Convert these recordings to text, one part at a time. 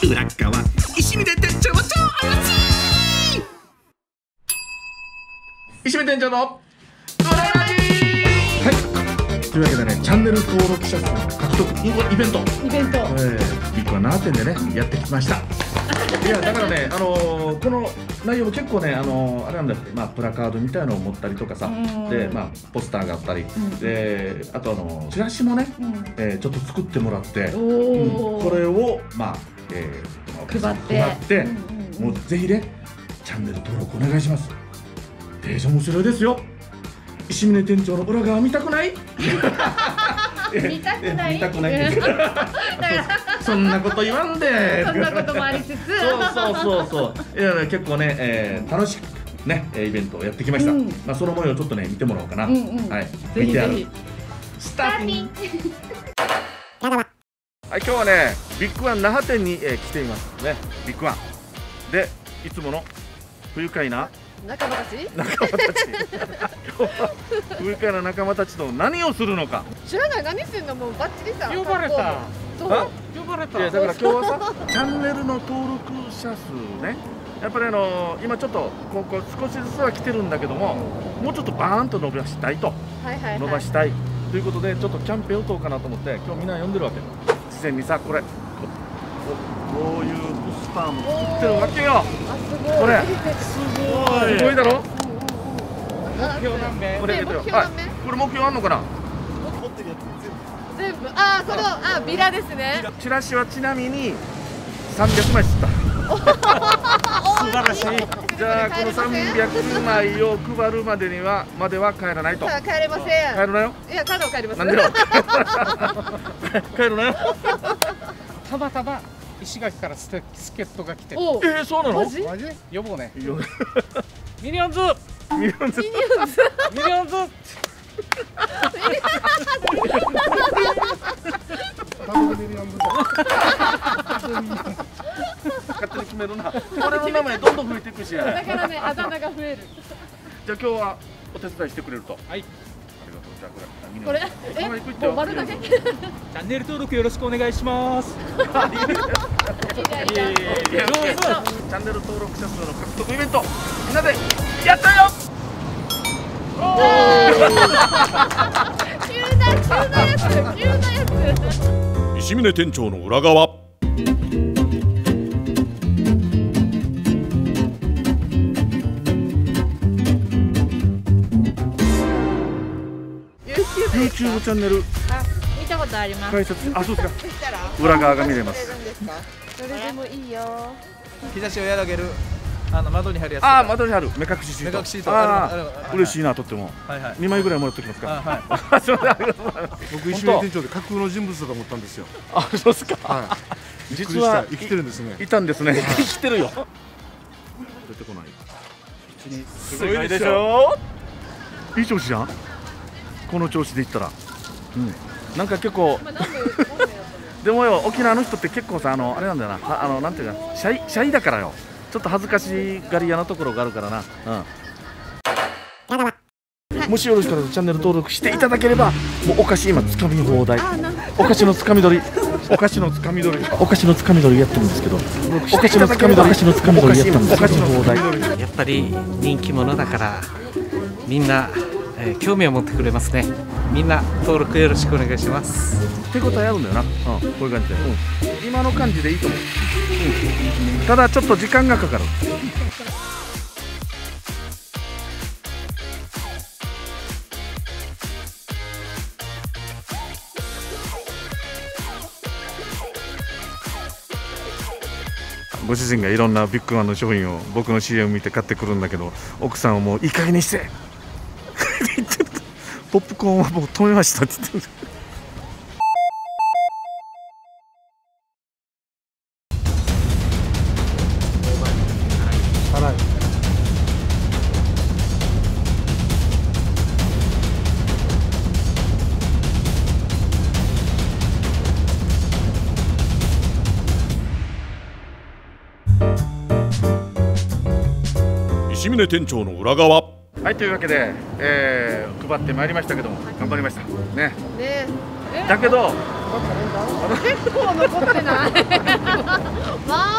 裏側石峰店長は超怪しい。石峰店長の裏ラジ。はい、というわけでね、チャンネル登録者数の獲得イベントビッグワン7点でねやってきました。いやだからね、この内容も結構ね、あれなんだって、まあ、プラカードみたいのを持ったりとかさ、で、まあ、ポスターがあったり、で、あとチラシもね、ちょっと作ってもらって、これを、まあ、配って、もうぜひね、チャンネル登録お願いします。デージ面白いですよ。石峰店長の裏側見たくない？見たくない。そんなこと言わんで。 そんなこともありつつ。そう 。いや結構ね、楽しくねイベントをやってきました。まあその模様をちょっとね見てもらおうかな。はい。 ぜひぜひ。 スターティン。はい、今日はねビッグワン那覇店に来ていますね。ビッグワンでいつもの不愉快な仲間たち。 今日は不愉快な仲間たちと何をするのか。 知らない。何するの？もうバッチリさ。 呼ばれた。 そう。 呼ばれた。 いやだから今日はさ、チャンネルの登録者数ね、やっぱり今ちょっとここ少しずつは来てるんだけども、もうちょっとバーンと伸ばしたいと、伸ばしたいということでちょっとキャンペーン打とうかなと思って今日みんな呼んでるわけ。事前にさ、これこういうポスターも作ってるわけよ。これすごいだろ。 目標何名？ これ目標あんのかな。 全部このビラですね。 チラシはちなみに300枚吸った。 素晴らしい。 じゃあこの300枚を配るまでは帰らないと。 帰れません。 帰るなよ。 いや帰ります。 なんでよ。帰るなよ。 たまたま石垣から助っ人が来てる。 そうなの？ マジ？呼ぼうね。ミニオンズ。 勝手に決めるな。俺の名前どんどん増えていくしや。 だからね、あだ名が増える。 じゃあ今日はお手伝いしてくれると。はい。ありがとう。じゃあこれもう丸だけ。 チャンネル登録よろしくお願いします。 チャンネル登録者数の獲得イベント、みんなでやったよ。急なやつ。石峰店長の裏側。YouTube チャンネル見たことあります。 解説、そうですか。裏側が見れます。 どれでもいいよ。 日差しを和らげる窓に貼るやつ。 窓に貼る目隠しシート。嬉しいな、とっても。2枚ぐらいもらってきますか。 僕石峰店長で架空の人物だと思ったんですよ。 そうですか。実は生きてるんですね。 いたんですね。生きてるよ。出てこない。すごいでしょ。いい調子じゃん。この調子でいったら、なんか結構でもよ、沖縄の人って結構さ、あれなんだよな、なんていうか、シャイだからよ、ちょっと恥ずかしがり屋なところがあるからな。もしよろしかったらチャンネル登録していただければ、もうお菓子今つかみ放題、お菓子のつかみ取りやってるんですけど、お菓子のつかみ取りやってるんですけど、 やっぱり人気者だからみんな興味を持ってくれますね。みんな登録よろしくお願いします。 手応えあるんだよな。こういう感じで、今の感じでいいと思う。ただちょっと時間がかかる。ご主人がいろんなビッグワンの商品を僕の CM 見て買ってくるんだけど、奥さんはもういい加減にしてポップコーンはもう止めましたって言ってる。石峰店長の裏側。はい、というわけで、配ってまいりましたけども、頑張りましたね。だけど結構残ってない。ま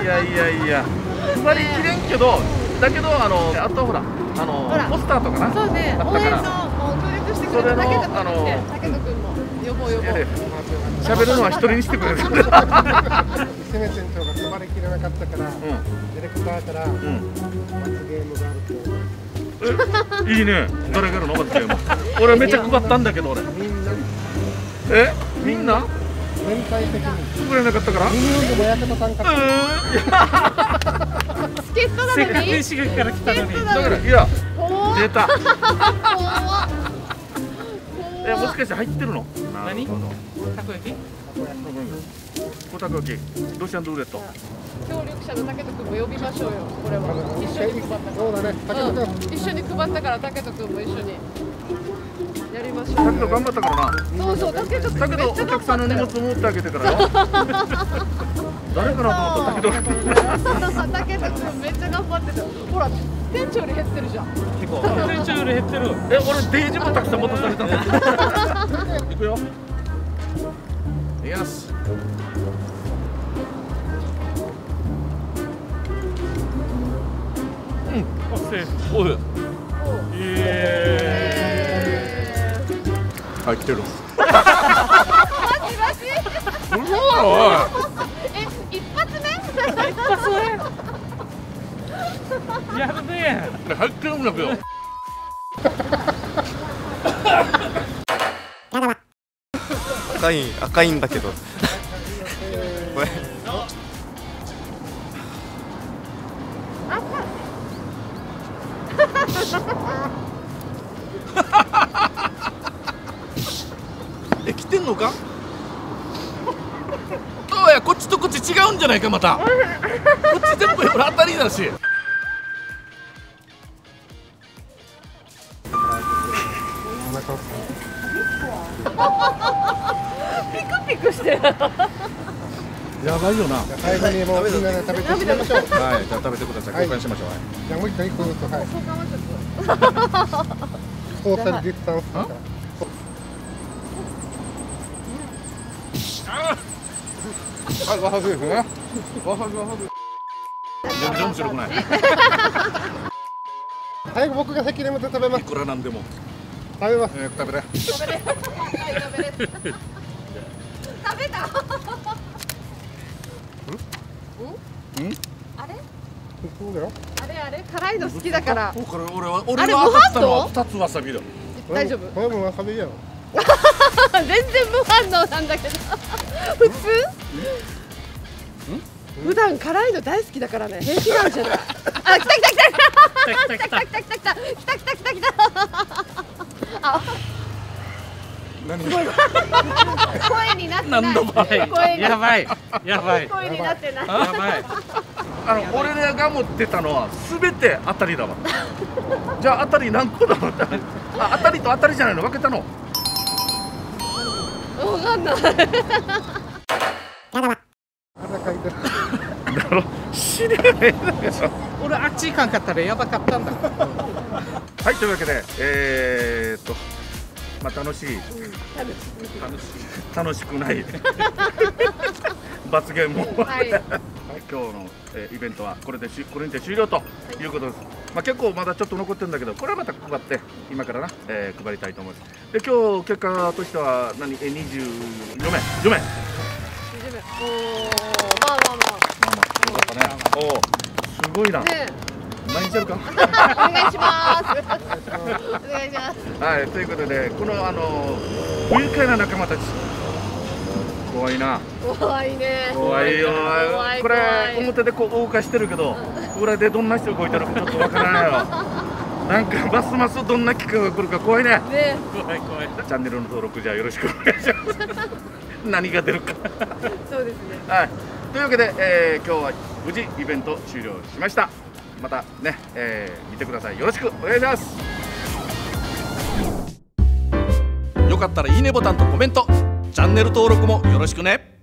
やいやいや、配りきれんけど、だけどあとほらポスターとかな。 そうね、 あったから応援の協力してくれただけとかね、竹野くんも呼ぼう呼ぼう。 喋るのは一人にしてくれる。 攻め店長が配りきれなかったから、ディレクターから罰ゲームがあるって。 いいね。誰がやるの？罰ゲーム。俺めっちゃ配ったんだけど俺。みんな？ 全体的に。 配れなかったから？ ミニ四でもやってた参加。 助っ人だせっかくね。 石垣から来たのに。 だからいや出た。 怖もしかして入ってるの？ 何？たこ焼き？ たこ焼き。ロシアンルーレット。 協力者の竹野くんも呼びましょうよ。これは一緒に配ったそうだね。竹野君。 一緒に配ったから竹野くんも一緒にやりましょう。 だけど頑張ったからな。 そうそう、竹野くんめっだけどおちゃ頑客さんの荷張ったよ。 物持ってあげてからよ。誰かなと思ったけど。 竹野くんめっちゃ頑張ってた。ほら、店長より減ってるじゃん。 店長より減ってる。 俺デージもたくさん持たされたんだ。行くよ。よし。おい。入ってる。 マジ一発目やるね。 入ってるんだけど。 赤いんだけど。これ。 来てんのか？おい、こっちとこっち違うんじゃないかまた。こっち全部当たりだし。 ピクピクしてる。 やばいよな。 最後にもうみんなで食べてしまいましょう。 はい、じゃあ食べてください。交換しましょう。 じゃあもう一回一個ずつ、はい。ソーシャルディスタンスとか。 はい、わさびですね。わさび。全然面白くない。 最後僕が席でもって食べます。 いくらなんでも。 食べます。 食べれ。 食べれ。食べた。あれ？ そうだよ。 あれ辛いの好きだから。 俺はあれ当たったのは2つわさびだ。 大丈夫。 これもわさびやろ。 全然無反応なんだけど。普通？普段辛いの大好きだからね。平気なんじゃない？あ、来た。あ、 何？ 声になってない。 何度も。 やばい。 声になってない。 やばい。 俺らが持ってたのは全て当たりだわ。じゃあ当たり何個だろうって。あ、当たりと当たりじゃないの分けたの。 わかんない。 だろ、知り合いだけど。 俺あっち行かんかったらやばかったんだ。 はい、というわけで、まあ楽しくない罰ゲームを、はい、今日の、イベントはこれにて終了ということです。まあ結構まだちょっと残ってるんだけど、これはまた配って今からな、配りたいと思います。で今日結果としては24名。 おお、まあ。 おお、すごいな。毎日やるか。 お願いします。 はい、ということで、この不愉快な仲間たち。怖いな。 怖いね。 怖いよ。これ表でこう動かしてるけど、裏でどんな人動いてるかちょっとわからないよ。なんかますますどんな機会が来るか怖いね。 怖い。 チャンネルの登録じゃよろしくお願いします。何が出るか。 そうですね。 はい。というわけで、今日は無事イベント終了しました。またね、見てください。よろしくお願いします。よかったらいいねボタンとコメント、チャンネル登録もよろしくね。